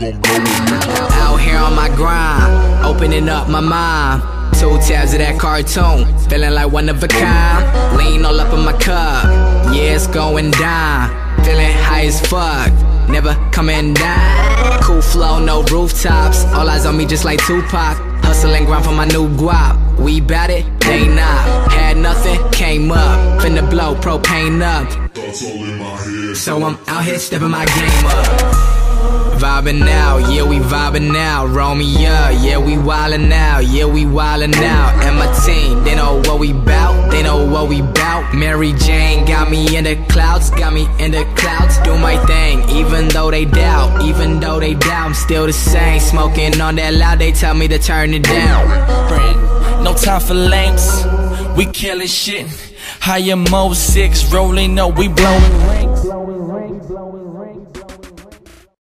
Out here on my grind, opening up my mind. 2 tabs of that cartoon, feeling like one of a kind. Lean all up in my cup, yeah, it's going down. Feeling high as fuck, never coming down. Cool flow, no rooftops, all eyes on me just like Tupac. Hustle and grind for my new guap. We bout it, they not. Had nothing, came up, finna blow propane up. So I'm out here stepping my game up. Vibing now, yeah we vibing now. Roll me up, yeah we wildin' now, yeah we wildin' now. And my team, they know what we bout, they know what we bout. Mary Jane got me in the clouds, got me in the clouds. Do my thing, even though they doubt, even though they doubt, I'm still the same. Smoking on that loud, they tell me to turn it down. No time for lames, we killin' shit. Higher Mo 6, rolling up, we blowin' rings.